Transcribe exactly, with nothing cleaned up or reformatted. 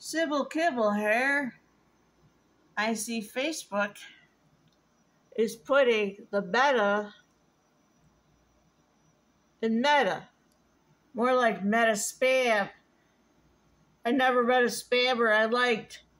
Sybil Kibble here. I see Facebook is putting the meta in meta. More like meta spam. I never met a spammer I liked.